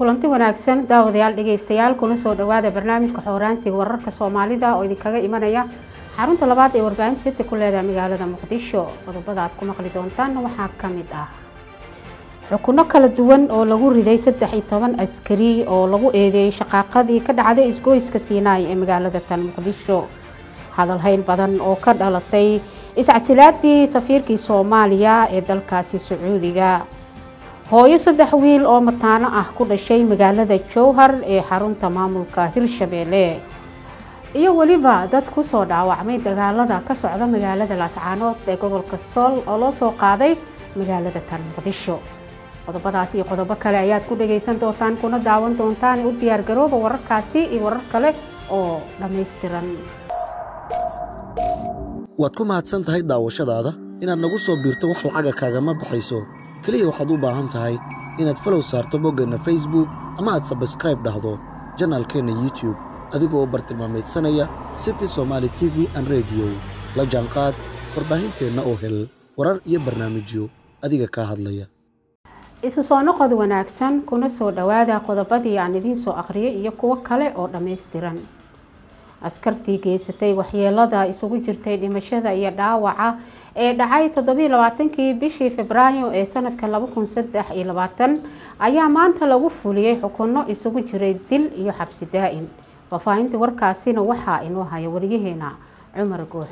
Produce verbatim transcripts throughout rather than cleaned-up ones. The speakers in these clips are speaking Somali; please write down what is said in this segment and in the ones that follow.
kulanti wanaagsan daawadayaal dhageystayaal kuna soo dhawaada barnaamijka xooraansiga wararka Soomaalida oo idinkaga imanaya xarunta labaad ee warbaahinta City ku leedahay magaalada Muqdisho. Qodobada aad ku maqli doontaan waxaa kamid ah xukuno kala duwan oo lagu riday saddex iyo toban askari oo lagu eedeeyay shaqaaqadii ka dhacday isgoyska Siinay ee magaalada tan Muqdisho. hadal hayn badan oo ka dhalatay iscasilaadii safiirkii Soomaaliya ee dalkaasi Sacuudiga. hooyo saddex wiil oo mataano ah ku dhashay magaalada Jowhar ee xarunta maamulka Hirshabeelle iyo waliba dad ku soo dhaawacmay dagaalada ka socda magaalada Laascaanood ee gobolka Sool oo loo soo qaaday magaalada tan Muqdisho. qodobadaas iyo qodobo kale ayaad ku dhageysan doontaan kuna daawan doontaan u diyaar garooba wararkaasi iyo warar kale oo dhameystiran. waad ku mahadsan tahay daawashadaada inaad nagu soo biirto wax lacaga kaagama baxayso kaliya waxaad u baahan tahay inaad follow saarto boggana Facebook ama aad subscribe dhahdo channelkeena YouTube adigoo bartilmaameedsanaya City Somali T V and Radio la jaanqaad warbaahinteena oo hel warar iyo barnaamijyo adiga ka hadlaya. isu soo noqod wanaagsan kuna soo dhawaada qodobadii aan idin soo akhriyay iyo kuwa kale oo dhameystiran. askartii geysatay waxyeelada isugu jirtay dhimashada iyo dhaawaca ee dhacay toddoba iyo labaatan-kii bishii Febraayo ee sanadka laba kun saddex iyo labaatan ayaa maanta lagu fuliyay xukuno isugu jiray dil iyo xabsi daa'im. wafaahinta warkaasina waxa inoo haya wariyaheena Cumar Goox.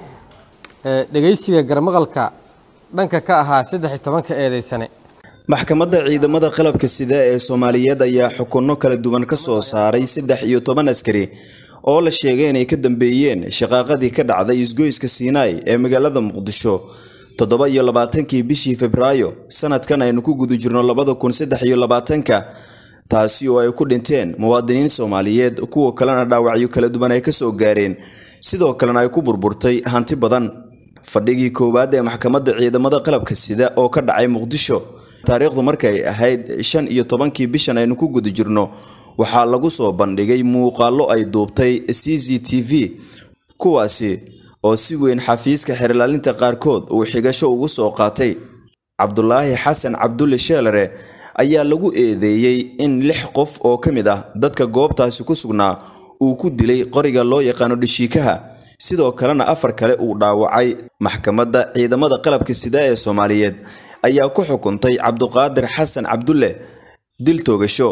ee dhageysiga garmaqalka dhanka ka ahaa saddex iyo toban ka eedeysane. maxkamadda ciidamada qalabka sida ee Soomaaliyeed ayaa xukuno kala duwan ka soo saaray saddex iyo toban askari oo la sheegay inay ka dambeeyeen shaqaaqadii ka dhacday isgoyska Siinay ee magaalada Muqdisho toddoba iyo labaatan-kii bishii Febraayo sanadkan aynu ku guda jirno laba kun saddex iyo labaatan-ka taasi oo ay ku dhinteen muwaadiniin Soomaaliyeed kuwa kalena dhaawacyo kala duwan ay ka soo gaareen sidoo kalena ay ku burburtay hanti badan. fadhigii koowaad ee maxkamadda ciidamada qalabka sida oo ka dhacay Muqdisho taariikhdu markay ahayd shan iyo toban-kii bishan aynu ku guda jirno waxaa lagu soo bandhigay muuqaallo ay duubtay C C T V kuwaasi oo si weyn xafiiska xeerlaalinta qaarkood uu xigasho ugu soo qaatay. Cabdulaahi Xasan Cabdulle Sheelare ayaa lagu eedeeyay in lix qof oo kamid ah dadka goobtaasi ku sugnaa uu ku dilay qoriga loo yaqaan dhishiikaha sidoo kalena afar kale uu dhaawacay. maxkamadda ciidamada qalabka sida ee Soomaaliyeed ayaa ku xukuntay Cabduqaadir Xasan Cabdulle dil toogasho.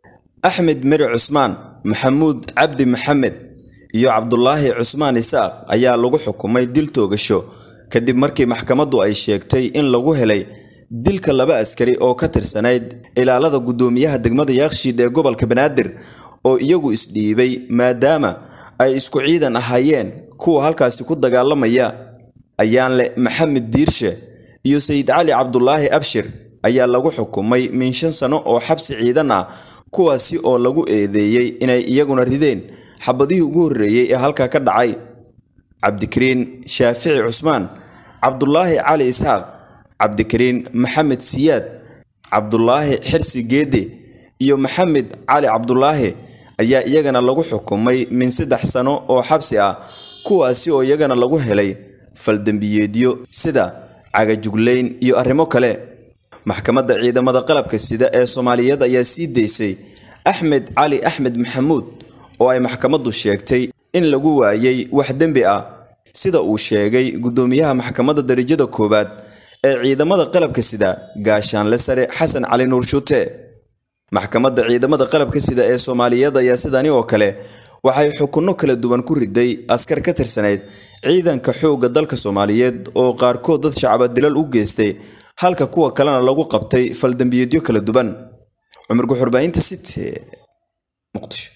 Axmed Miri Cusmaan Maxamuud Cabdi Maxamed iyo Cabdulaahi Cusmaan Isaaq ayaa lagu xukumay dil toogasho kadib markii maxkamaddu ay sheegtay in lagu helay dilka laba askari oo ka tirsanayd ilaalada gudoomiyaha degmada Yaaqshiid ee gobolka Banaadir oo iyagu isdhiibay maadaama ay isku ciidan ahaayeen kuwa halkaasi ku dagaalamaya. ayaan le Maxamed Diirshe iyo Sayid Cali Cabdulaahi Abshir ayaa lagu xukumay min shan sano oo xabsi ciidan ah kuwaasi oo lagu eedeeyay inay iyaguna rideen xabadihii ugu horeeyay ee halka ka dhacay. Cabdikariin Shaafici Cusmaan, Cabdulaahi Cali Isxaaq, Cabdikariin Maxamed Siyaad, Cabdulaahi Xirsi Geede iyo Maxamed Cali Cabdulaahi ayaa iyagana lagu xukumay min saddex sano oo xabsi ah kuwaasi oo iyagana lagu helay faldambiyeedyo sida cagajugleyn iyo arrimo kale. maxkamadda ciidamada qalabka sida ee Soomaaliyeed ayaa sii deysay Axmed Cali Axmed Maxamuud oo ay maxkamaddu sheegtay in lagu waayay wax dambi ah sida uu sheegay gudoomiyaha maxkamadda darajada koowaad ee ciidamada qalabka sida gaashaanle sare Xasan Cali Nuur Shuute. maxkamadda ciidamada qalabka sida ee Soomaaliyeed ayaa sidani oo kale waxay xukuno kala duwan ku riday askar ka tirsanayd ciidanka xoogga dalka Soomaaliyeed oo qaarkood dad shacab dilal u geystay halka kuwa kalena lagu qabtay faldambiyeedyo kala duwan. Cumar Goox warbaahinta City Muqdisho.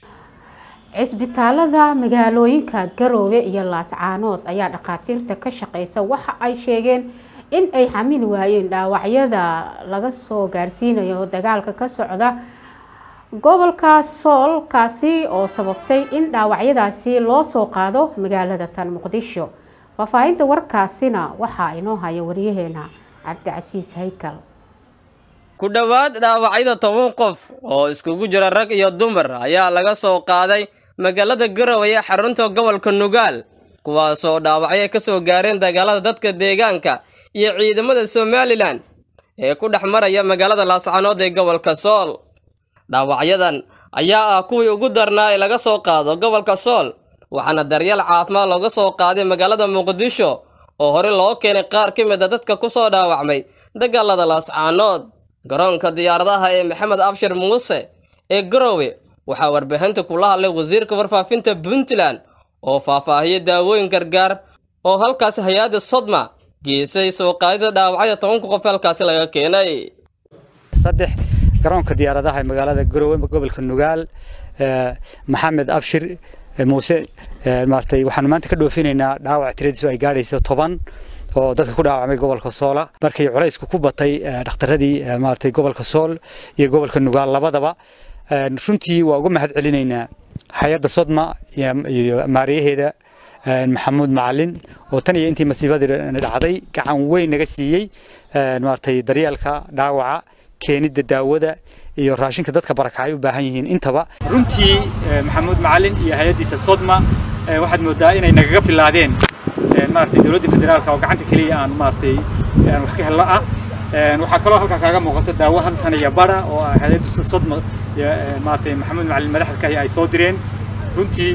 cisbitaalada magaalooyinka Garowe iyo Laascaanood ayaa dhaqaatiirta ka shaqeysa waxa ay sheegeen in ay xamil waayeen dhaawacyada laga soo gaarsiinayo dagaalka ka socda gobolka Sool kaasi oo sababtay in dhaawacyadaasi loo soo qaado magaalada tan Muqdisho. wafaahinta warkaasina waxa inoo haya wariyaheena Cabdicasiis Haykal. ku dhawaad dhaawacyada toban qof oo iskugu jira rag iyo dumar ayaa laga soo qaaday magaalada Garowe ee xarunta gobolka Nugaal kuwaas oo dhaawacyo ka soo gaareen dagaalada dadka deegaanka iyo ciidamada Somaliland ee ku dhaxmaraya magaalada Laascaanood ee gobolka Sool. dhaawacyadan ayaa ah kuwii ugu darnaa ee laga soo qaado gobolka Sool waxaana daryeel caafimaad looga soo qaaday magaalada Muqdisho oo hore loo keenay qaar ka mid ah dadka ku soo dhaawacmay dagaalada Laascaanood garoonka diyaaradaha ee Maxamed Abshir Muuse ee Garowe waxaa warbaahinta kula hadlay wasiirka warfaafinta Puntland oo faahfaahiyay daawooyin gargaar oo halkaas hay'adda Sodma geesay soo qaadida dhaawacyada toban qof halkaas laga keenay saddex garoonka diyaaradaha ee magaalada Garowe gobolka Nugaal Maxamed Abshir Muuse maartay waxaan maanta ka dhoofinaynaa dhaawac tiradiisu ay gaarayso toban oo dadka ku dhaawacmay gobolka Sool markay culaysku ku batay dhakhtaradii maartay gobolka Sool iyo gobolka Nugaal labadaba runtii waa uga mahad celinaynaa hay'adda Sodma iyo maariyaheeda Maxamuud Macalin oo tan iyo intii masiibadii dhacday gacan weyn naga siiyay maartay daryeelka dhaawaca keenida daawada iyo raashinka dadka barakacay u baahan yihiin intaba runtii Maxamuud Macalin iyo hay'adiisa Sodma waxaad moodaa inay naga filaadeen maartay dawladda federaalka oo gacanta kaliya aan maartay aan wax ka helno ah waxa kale oo halka kaaga muuqato daawo halkan iyo bara oo hay'adda Sodma maartay Maxamuud Macalin madaxda ay soo direen runtii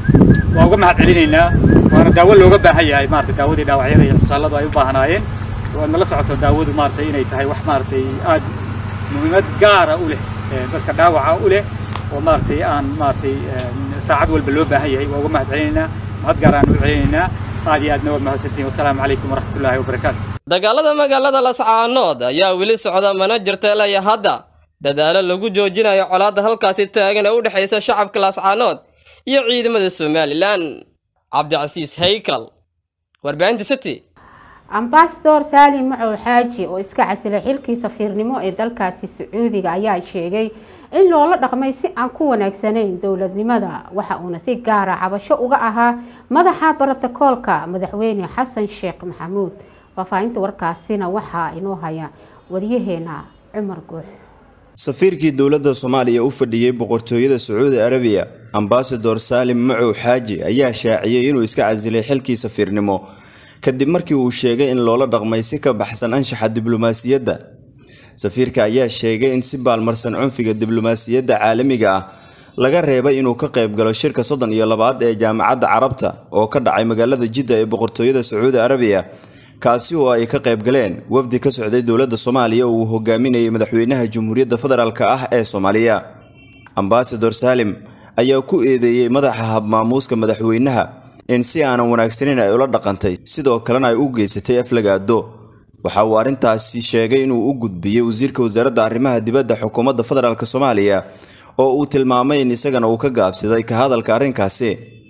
waa uga mahad celinaynaa waana daawo looga baahan yahay maartay daawadii dhaawacyada iyo isbitaalada ay u baahnaayeen waana la socoto daawadu maartay inay tahay wax maartay aad muhiimad gaar ah u leh dadka dhaawaca u leh oo maartay aan maartay saacad walba loo baahan yahay waa uga mahad celinaynaa mahad gaar aan u celinaynaa aad iyo aadna waa mahadsantiin wassalaamu calaykum waraxmatullaahi wabarakaatu dagaalada magaalada Laascaanood ayaa weli socda mana jirta ilaa hadda dadaalo lagu joojinayo colaadda halkaasi taagan ee u dhaxaysa shacabka Laascaanood iyo ciidamada Somaliland Cabdicasiis Haykal warbaahinta City Ambassador Salim Macow Xaaji oo iska casilay xilkii safiirnimo ee dalkaasi Sacuudiga ayaa sheegay in loola dhaqmay si aan ku wanaagsanayn dawladnimada waxa uu si gaar ah cabasho uga ahaa madaxa borotokoolka madaxweyne Xasan Sheekh Maxamuud faafahinta warkaasina waxa inoo haya wariyaheena Cumar Guux safiirkii dawladda Soomaaliya u fadhiyay boqortooyada Sacuudi Arabiya Ambassador Salim Macow Xaaji ayaa shaaciyay inuu iska casilay xilkii safiirnimo kadib markii uu sheegay in loola dhaqmay si ka baxsan anshaxa diblomaasiyadda safiirka ayaa sheegay in si baalmarsan cunfiga diblomaasiyadda caalamiga ah laga reebay inuu ka qayb galo shirka soddon iyo labaad ee jaamacadda Carabta oo ka dhacay magaalada Jidda ee boqortooyada Sacuudi Arabiya kaasi oo ay ka qayb galeen wafdi ka socday dawladda Soomaaliya oo uu hogaaminayay madaxweynaha Jamhuuriyadda Federaalka ah ee Soomaaliya Ambassador Salim ayaa ku eedeeyay madaxa habmaamuuska madaxweynaha in si aan wanaagsaneyn ay ula dhaqantay sidoo kalena ay u geysatay aflagaado waxa uu arintaasi sheegay inuu u gudbiyay wasiirka wasaaradda arrimaha dibadda xukuumadda federaalka Soomaaliya oo uu tilmaamay in isagana uu ka gaabsaday ka hadalka arinkaasi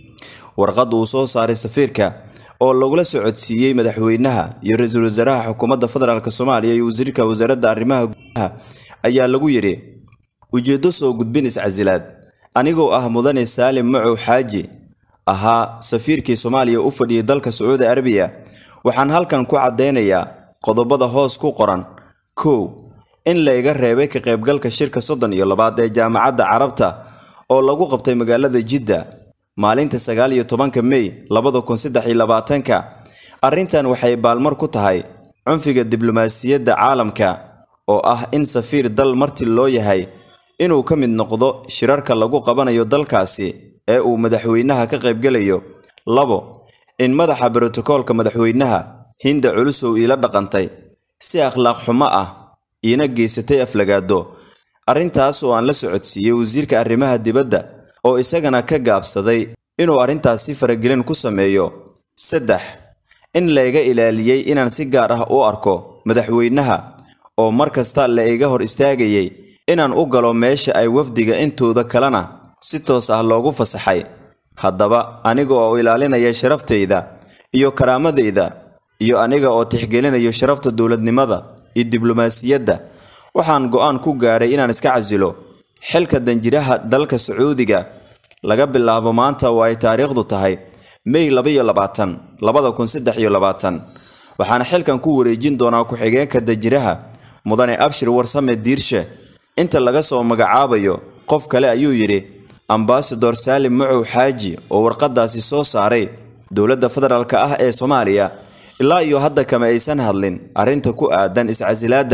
warqad uu soo saaray safiirka oo lagu la socodsiiyay madaxweynaha iyo ra'iisul wasaaraha xukuumadda federaalka Soomaaliya iyo wasiirka wasaaradda arrimaha gudaha ayaa lagu yiri ujeedo soo gudbin iscasilaad anigoo ah mudane Salim Macow Xaaji ahaa safiirkii Soomaaliya u fadhiyay dalka Sacuudi Arabiya waxaan halkan ku cadeynayaa qodobada hoos ku qoran kow in la iga reebay ka qaybgalka shirka soddon iyo labaad ee jaamacadda Carabta oo lagu qabtay magaalada Jidda maalinta sagaal iyo tobanka May labada kun saddex iyo labaatanka arrintan waxay baalmar ku tahay cunfiga diblomaasiyadda caalamka oo ah in safiir dal marti loo yahay inuu ka mid noqdo shirarka lagu qabanayo dalkaasi ee uu madaxweynaha ka qayb galayo labo in madaxa borotokoolka madaxweynaha Hinda Culusow ila dhaqantay si akhlaaq xumo ah ina geysatay aflagaado arrintaas oo aan la socodsiiyay wasiirka arrimaha dibadda oo isagana ka gaabsaday inuu arrintaas si faragelin ku sameeyo saddex in la iga ilaaliyay inaan si gaar ah u arko madaxweynaha oo markasta la iga hor istaagayay inaan u galo meesha ay wafdiga intooda kalena si toos ah loogu fasaxay haddaba aniga oo ilaalinaya sharaftayda iyo karaamadayda iyo aniga oo tixgelinayo sharafta dawladnimada iyo diblomaasiyadda waxaan go'aan ku gaaray inaan iska casilo xilka danjiraha dalka Sacuudiga laga bilaabo maanta oo ay taariikhdu tahay May laba iyo labaatan labada kun saddex iyo labaatan waxaan xilkan ku wareejin doonaa ku xigeenka danjiraha mudane Abshir Warsame Diirshe inta laga soo magacaabayo qof kale ayuu yiri Ambassador Salim Macow Xaaji oo warqadaasi soo saaray dawladda federaalka ah ee Soomaaliya ilaa iyo hadda kama aysan hadlin arinta ku aadan iscasilaada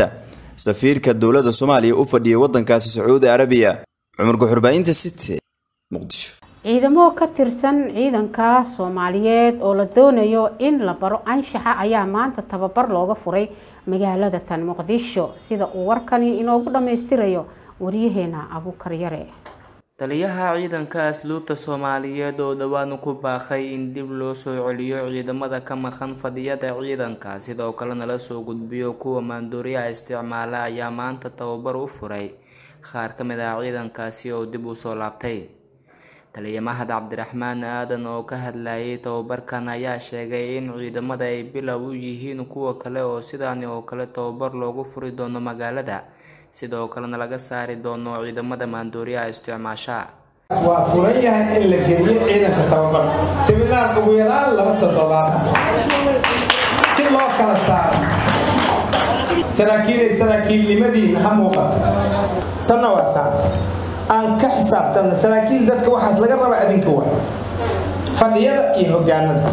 safiirka dowladda Soomaaliya u fadhiyay waddankaasi Sacuudi Arabiya. Cumar Guxurbaynta City Muqdisho. ciidamo ka tirsan ciidanka Soomaaliyeed oo la doonayo in la baro anshaxa ayaa maanta tababar looga furay magaalada tan Muqdisho sida uu warkani inoogu dhameystirayo wariyaheena Abuukar Yare. taliyaha ciidanka asluubta Soomaaliyeed oo dhawaan ku baaqay in dib loo soo celiyo ciidamada ka maqan fadhiyada ciidanka sidoo kalena la soo gudbiyo kuwa maandooriyaha isticmaala ayaa maanta tababar u furay qaar ka mid ah ciidankaasi oo dib u soo laabtay. taliya Mahad Cabdiraxmaan Aadan oo ka hadlayay tababarkan ayaa sheegay in ciidamada ay bilow u yihiin kuwa kale oo sidaan oo kale tababar loogu furi doono magaalada sidoo kalena laga saari doono ciidamada maandooriyaha isticmaasha. waa furan yahay in la geliyo ciidanka tababar siminaar ugu yaraan laba toddobaad si loo kala saaro saraakiil saraakiilnimadiina ha muuqato tanna waa saa aan ka xisaabtana saraakiil dadka waxaas laga raba adinka waa fadhiyada iyo hoggaanada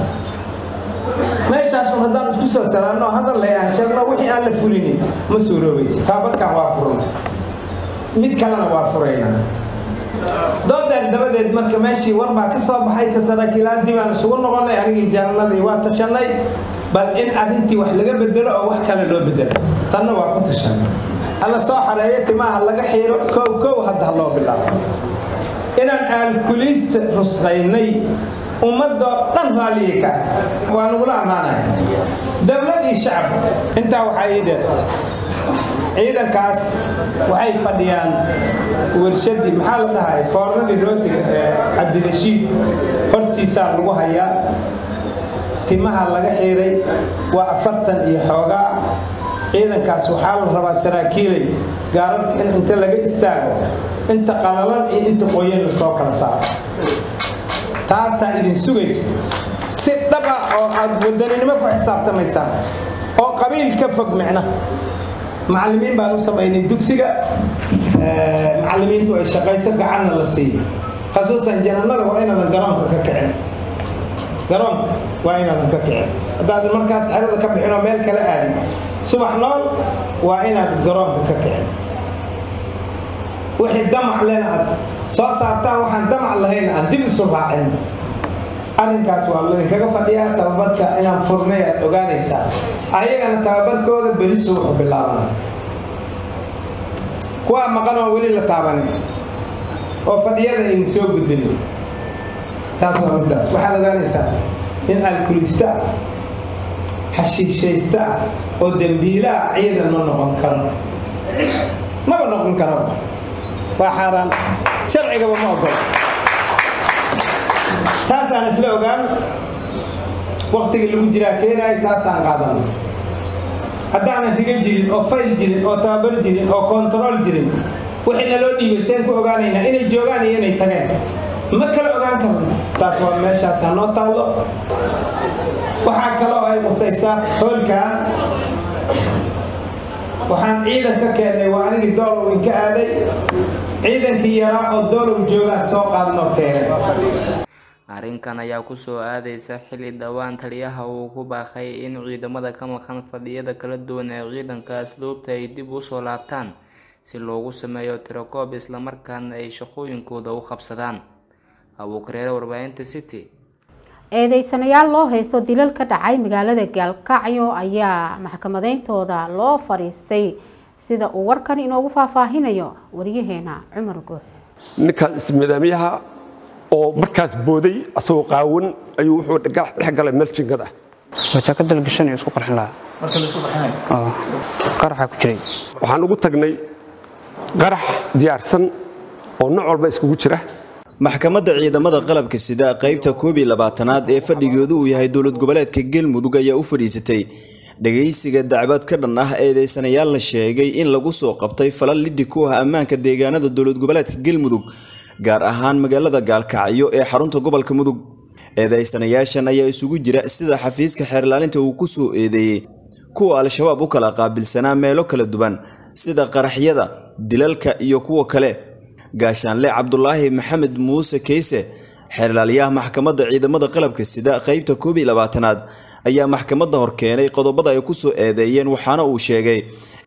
meeshaas haddaan isku soo saraano hadal leeyahay sheegno wixii aan la fulinin ma suuroobayso tababarkan waa furan mid kalena waa furayna doodeer dabadeed marka meeshii war baa ka soo baxay ka saraakiilaan dib aan isugu noqonay anigii jaanadii waa tashanay bal in arrintii wax laga bedelo oo wax kale loo bedelo tanna waa ku tashanay alla soo xareeyo timaha laga xiiro kow kow hadda loo bilaabo inaan alkuliista rusqaynay ummadda dhan raaliye ka waa nagula amaanay dawlad iyo shacab intaa waxaa ii dheer ciidankaas waxay fadhiyaan warshadii maxaa la dhahay foornadii rootiga Cabdirashiid hortiisaa lagu hayaa timaha laga xiiray waa afartan iyo xoogaa ciidankaas waxaa la rabaa saraakiilay gaararka in inta laga istaago inta qalalan iyo inta qoyan la soo kala saaro taasaa idin sugaysa si dhaba oo aad wadaninimo ku xisaabtamaysaan oo qabiil ka fog micna macallimiin baan u samaynay dugsiga macallimiintu ay shaqayso gacanna la siiyo khasuusan janannada waa inaadan garoonka ka kicin garoonka waa inaadan ka kicin haddaadan markaas xerada ka bixin oo meel kala aadin subax nool waa inaad garoonka ka kicin wixii damac lena aad soo saartaan waxaan damac lahayn aan dib isu raacin arrinkaas waa laydinkaga fadhiyaa tababarka inaan furnay aad ogaanaysaa ayagana tababarkooda berisu wuxuu bilaabana kuwaa maqan oo weli la taabanin oo fadhiyada aynu soo gudbin taas waa midaas waxaad ogaanaysaa in alkulista ah xashiishaysta ah oo dembiilaha ciidan ma noqon karo maba noqon karo waa xaaraan sharcigaba ma ogol taasaan isla ogaan waqtigii lagu jiraa keenaay taasaan qaadano haddaanan riga jirin oo fayl jirin oo tababar jirin oo kontarool jirin wixii naloo dhiibay seen ku ogaanaynaa inay joogaan iyo inay tageen ma kala ogaan karno taas waa meeshaas hanoo taallo waxaa kaloo ay qusaysaa hoolkan waxaan ciidan ka keennay waa anigii doolow inka aaday ciidankii yaraa oo doolow joogaan soo qaadnoo keenay arrinkan ayaa ku soo aadaysa xilli dhawaan taliyaha uu ku baaqay in ciidamada ka maqan fadhiyada kala duwan ee ciidanka asluubta ay dib u soo laabtaan si loogu sameeyo tirakoob isla markaana ay shaqooyinkooda u qabsadaan. Abuukar Yare, warbaahinta City. eedeysanayaal loo haysto dilal ka dhacay magaalada Gaalkacyo ayaa maxkamadeyntooda loo fariistay sida uu warkan inoogu faahfaahinayo wariyaheena Cumar Guux. ninkaas ismidaamiyaha oo markaas booday asoo qaawan ayuu wuxuu dhex galay meel jingad ah waxa ka dalgashan isku qarxin lahaa marka la isku qarxinay ah qarxa ku jiray waxaan ugu tagnay qarax diyaarsan oo nooc walba iskugu jira. maxkamadda ciidamada qalabka sida qaybta koob iyo labaatanaad ee fadhigoodu uu yahay dowlad goboleedka Galmudug ayaa u fadhiisatay dhageysiga dacwad ka dhan ah eedeysanayaal la sheegay in lagu soo qabtay falal liddi ku ah ammaanka deegaanada dowlad goboleedka Galmudug gaar ahaan magaalada Gaalkacyo ee xarunta gobolka Mudug. eedeysanayaashan ayaa isugu jira sida xafiiska xeerlaalinta uu ku soo eedeeyay kuwa al-shabaab u kala qaabilsanaa meelo kala duwan sida qaraxyada dilalka iyo kuwa kale. gaashaanle Cabdullaahi Maxamed Muuse Keyse xeerlaaliyaha maxkamadda ciidamada qalabka sida qaybta koob iyo labaatanaad ayaa maxkamadda hor keenay qodobada ay ku soo eedeeyeen waxaana uu sheegay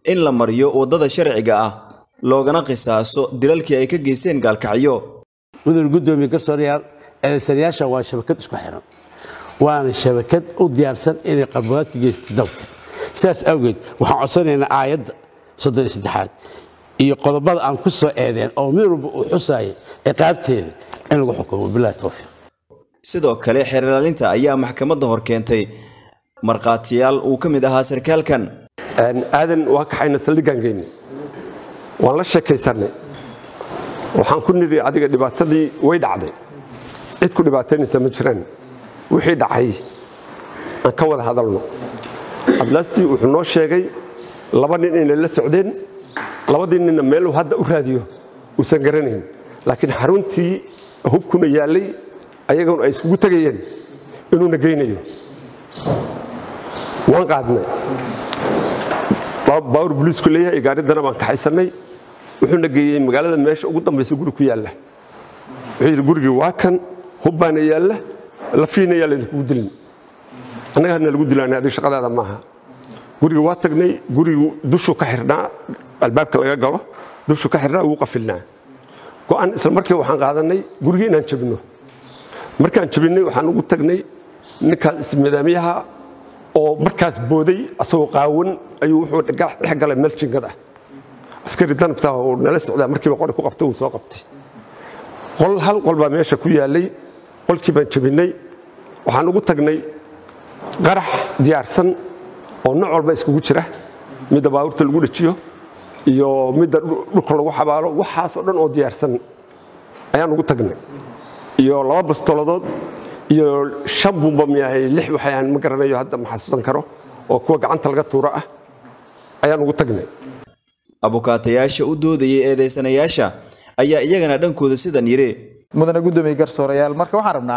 in la mariyo wadada sharciga ah loogana qisaaso dilalkii ay ka geysteen gaalkacyo. mudane gudoomiye garsoorayaal eedeysanayaasha waa shabakad isku xiran waana shabakad u diyaarsan inay qarbood ka geysto dalka sidaas awgeed waxaan codsanaynaa aayadda soddon iyo saddexaad iyo qodobada aan ku soo eedeen oo mid walba uu xusaayay ciqaabteeda in lagu xukumo billahi tawfiiq. sidoo kale xeer ilaalinta ayaa maxkamadda hor keentay marqaatiyaal uu ka mid ahaa sarkaalkan. aadan waa kaxayna saldhigaan geynay waan la sheekaysanay waxaan ku niri adiga dhibaatadii way dhacday cid ku dhibaataynaysa ma jiraan wixii dhacay aan ka wada hadalno ablaastii wuxuu noo sheegay laba nin inay la socdeen labadii ninna meel uu hadda u raadiyo uusan garanayn laakiin xaruntii hubkuna yaalay ayaguna ay isugu tagayeen inuuna geynayo waan qaadnay baawur booliisku leeyahay gaaridana baan kaxaysanay wuxuuna geeyey magaalada meesha ugu dambaysa guri ku yaalla wuxuu yidhi gurigii waa kan hubbaana yaalla lafiina yaalla idinkugu dilin annaga hadna lagu dilaanay adiga shaqadaada maaha guriga waa tagnay gurigu dushu ka xirnaa albaabka laga galo dushu ka xirnaa wuu qafilnaa go'aan isla markii waxaan qaadanay gurigii inaan jabino markaan jabinay waxaan ugu tagnay ninkaas ismidaamiyaha oo markaas booday asagoo qaawan ayuu wuxuu dhex galay meel jingad ah askari danabta oo nala socdaa markiiba qori ku qabtay uu soo qabtay qol hal qol baa meesha ku yaalay qolkii baan jabinay waxaan ugu tagnay qarax diyaarsan oo nooc walba iskugu jira midda baabuurta lagu dhajiyo iyo midda dhulka lagu xabaalo waxaas oo dhan oo diyaarsan ayaan ugu tagnay iyo laba bastoladood iyo shan bumba miyahay lix waxaan ma garanayo hadda ma xasuusan karo oo kuwa gacanta laga tuuro ah ayaan ugu tagnay. abukaatayaasha u doodayay eedeysanayaasha ayaa iyagana dhankooda sidan yiri mudane gudoomiye garsoorayaal marka waxaan rabnaa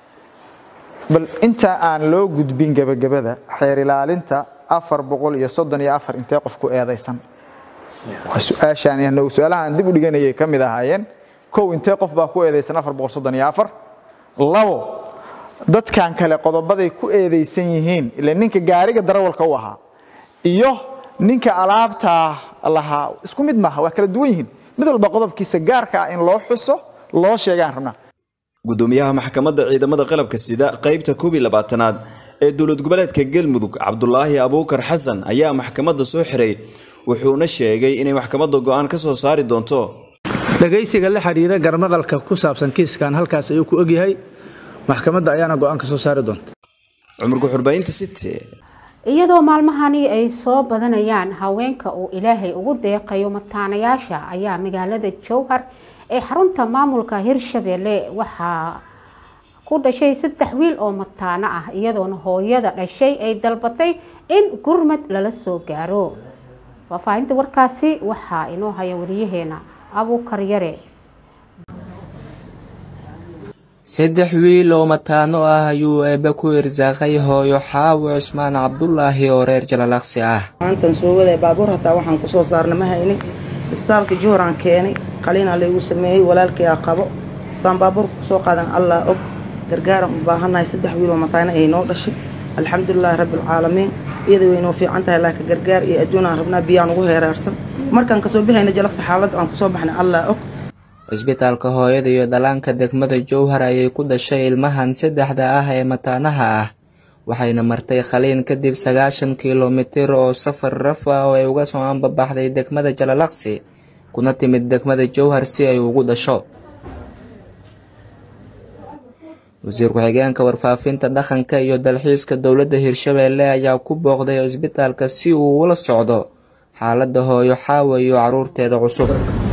bal inta aan loo gudbin gabagabada xeer ilaalinta afar boqol iyo soddon iyo afar intee qof ku eedeysan su'aashaan iyo su'aalahan dib u dhiganayay ka mid ahaayeen kow intee qof baa ku eedeysan afar boqol soddon iyo afar labo dadkan kale qodobaday ku eedeysan yihiin ilaa ninka gaariga darawalka u ahaa iyo ninka alaabta lahaa isku mid maaha waa kala duwan yihiin mid walba qodobkiisa gaarka ah in loo xuso loo sheegaan rabnaa. gudoomiyaha maxkamadda ciidamada qalabka sida qaybta koob iyo labaatanaad ee dowlad goboleedka Galmudug Cabdulaahi Abuukar Xasan ayaa maxkamadda soo xiray wuxuuna sheegay inay maxkamadda go'aan ka soo saari doonto dhageysiga la xiriira garmaqalka ku saabsan kiiskan halkaas ayuu ku ogyahay maxkamadda ayaana go'aan ka soo saari doonta. Cumar Xurbaynta City iyadoo maalmahani ay soo badanayaan haweenka uu Ilaahay ugu deeqayo mataanayaasha ayaa magaalada Jowhar ee xarunta maamulka Hirshabelle waxaa ku dhashay saddex wiil oo mataana ah iyadoo hooyada dhashay ay dalbatay in gurmad lala soo gaaro. Wafaahinta warkaasi waxaa inoo haya wariyaheena Abuukar Yare. saddex wiil oo mataano ah ayuu eebbe ku irsaaqay hooyo Xaawo Cusmaan Cabdulaahi oo reer Jalalaqsi ah. maantan soo waday baabuur hataa waxaan ku soo saarnay ma haynin istaalka Jowhar aan keenay qalina la igu sameeyay walaalkay qabo saan baabuur ku soo qaadan Allah og gargaar u baahanahay saddex wiil oo mataano ay noo dhashay alxamdulillaah rabbil caalamiin iyada way noo fiican tahay laakiin gargaar iyo adduun aan rabnaa biyaan ugu heeraarsan markaan ka soo bixayna Jalalaqsi xaalad aan ku soo baxnay Allah og. isbitaalka hooyada iyo dhalaanka degmada Jowhar ayay ku dhashay ilmahan saddexda ah ee mataanaha ah waxayna martay qaliin kadib sagaashan kiiloomitir oo safar raf ah oo ay uga soo anbabaxday degmada Jalalaqsi kuna timid degmada Jowhar si ay ugu dhasho. wasiir ku-xigeenka warfaafinta dhaqanka iyo dalxiiska dowladda Hirshabelle ayaa ku booqday isbitaalka si uu ula socdo xaaladda hooyo Xaawo iyo caruurteeda cusub.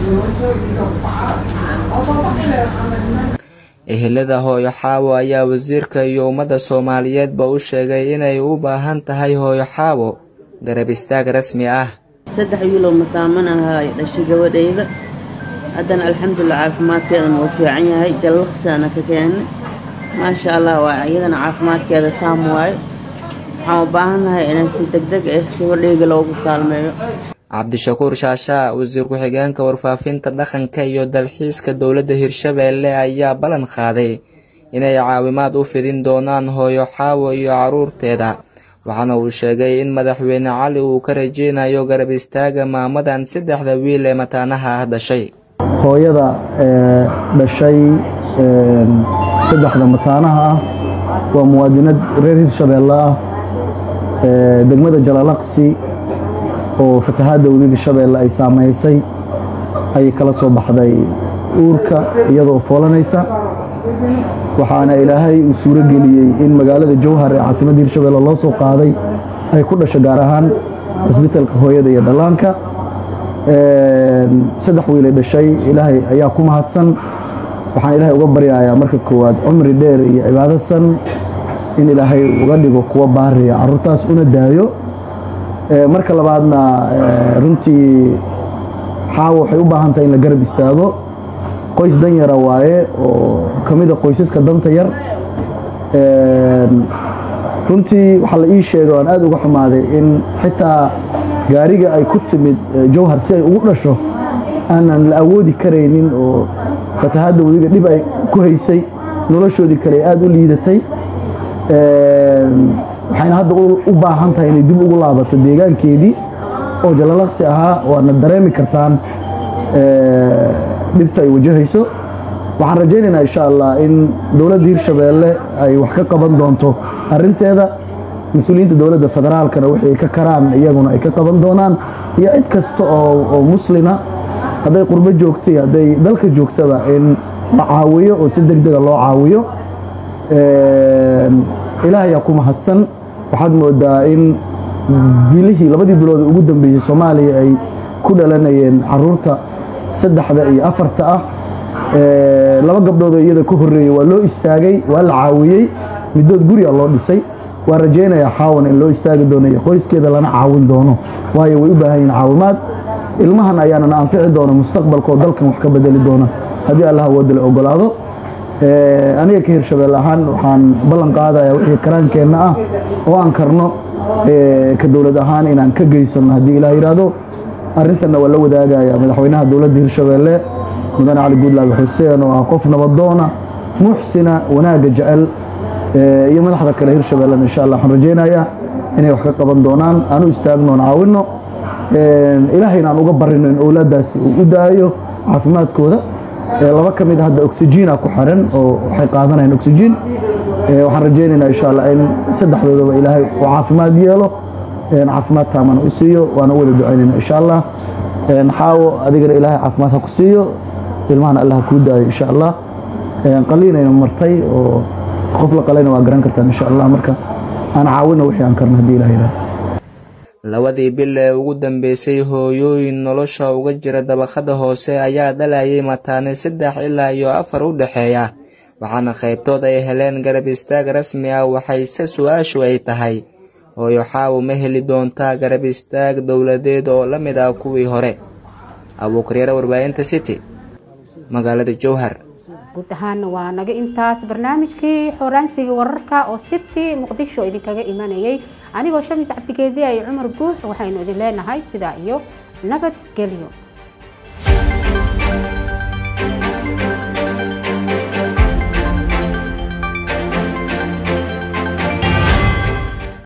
ehelada hooyo Xaawo ayaa wasiirka iyo ummadda Soomaaliyeedba u sheegay inay u baahan tahay hooyo Xaawo garab istaag rasmi ah. saddex wiil oo mataanaha ay dhashay gabadhayda haddana alxamdulillaah caafimaadkeeda wuu fiican yahay Jalalaqsi aan ka keenay maasha Allah waa iyadana caafimaadkeeda taam waayo waxaan u baahanahay in si degdeg ah gabadhayga loogu kaalmeeyo. Cabdishakuur Shaasha wasiir ku-xigeenka warfaafinta dhaqanka iyo dalxiiska dowladda Hirshabelle ayaa balan qaaday inay caawimaad u fidin doonaan hooyo Xaawo iyo caruurteeda waxaana uu sheegay in madaxweyne cali uu ka rajeynayo garab istaaga maamadan saddexda wiil ee mataanaha ah dhashay. hooyada dhashay saddexda mataanaha ah waa muwaadinad reer Hirshabeelle ah degmada Jalalaqsi oo fatahaada webiga Shabeelle ay saameysay ay kala soo baxday uurka iyadoo foolanaysa waxaana ilaahay u suuro geliyay in magaalada Jowhar ee caasimadda Hirshabeelle loo soo qaaday ay ku dhashay gaar ahaan isbitaalka hooyada iyo dhallaanka saddex wiil ay dhashay ilaahay ayaa ku mahadsan waxaan ilaahay uga baryayaa marka koowaad cumri dheer iyo cibaado san in ilaahay uga dhigo kuwa baariya carruurtaas una daayo marka labaadna runtii xaawo waxay u baahan tahay in la garab istaago qoys dan yara waaye oo kamid ah qoysaska danta yar runtii waxaa la ii sheegay oo aan aad uga xumaaday in xitaa gaariga ay ku timid Jowhar si ay ugu dhasho aanan la awoodi karaynin oo fatahaada webiga dhib ay ku haysay noloshoodii kale aad u liidatay waxayna hadda u baahan tahay inay dib ugu laabato deegaankeedii oo Jalalaqsi ahaa waana dareemi kartaan dhibta ay wajahayso waxaan rajaynaynaa insha Allah in dowladda Hirshabeelle ay wax ka qaban doonto arinteeda mas'uuliyiinta dowladda federaalkana wixii ka karaan iyaguna ay ka qaban doonaan iyo cid kasta oo oo muslina haday qurbo joogtay haday dalka joogtaba in la caawiyo oo si degdeg ah loo caawiyo ee ilaahay ku mahadsan waxaad moodaa in bilihii labadii bilood ugu dambeeyay Soomaaliya ay ku dhalanayeen caruurta saddexda iyo afarta ah ee laba gabdhood oo iyada ku horeeyay waa loo istaagay waa la caawiyay midood guriga loo dhisay waa rajaynayaa xaawan in loo istaagi doono iyo qoyskeeda lana caawin doono waayo way u baahan yihiin caawimaad ilmahan ayaana anfici doona mustaqbalka dalkan wax ka bedeli doona hadii Allah wadal ogolaado ee aniga ka Hirshabeelle ahaan waxaan ballan qaadayaa wixii karaankeenna ah oo aan karno ee ka dawlad ahaan inaan ka geysano hadii Ilaahay yiraahdo arintana waa la wadaagaya madaxweynaha dawladda Hirshabeelle mudane Cali Guudlaabe Xuseen oo qof nabadoona muxsina wanaaga jecel ee iyo madaxda kale Hirshabeelle insha Allah waxaan rajaynayaa inay wax ka qaban doonaan aanu istaagno caawino ee ilaahayna aan uga barino in awlaadaasi uu u daayo caafimaadkooda ee laba kamid hadda oxygen ku xiran oo waxay qaadanayaan oxygen ee waxaan rajaynaynaa insha Allah in saddexdoodaba ilaahay uu caafimaad yeelo ee caafimaad taaman u siiyo waana wada ducaynaynaa insha Allah ee xaawo adigana ilaahay caafimaad ha ku siiyo ilmahan Allah ku daayo insha Allah ee qaliinayna martay oo qof la qalayna waa garan kartaa insha Allah marka aan caawino wixii aan karno hadii Ilaahay yiraahdo labadii bil ee ugu dambeysay hooyooyin nolosha uga jira dabaqada hoose ayaa dhalayay mataane saddex ilaa iyo afar u dhaxeeya waxaana qaybtood ay heleen garab istaag rasmi ah waxayse su'aashu ay tahay hooyo xaawo ma heli doontaa garab istaag dowladeed oo la mid ah kuwii hore Abuukar warbaahinta City magaalada Jowhar guud ahaan waa naga intaas barnaamijkii xoraansiga wararka oo City Muqdisho idinkaga imanayay anigoo Shamis Cabdigeedi ay Cumar Guux waxaynu idin leenahay sida iyo nabad geliyo.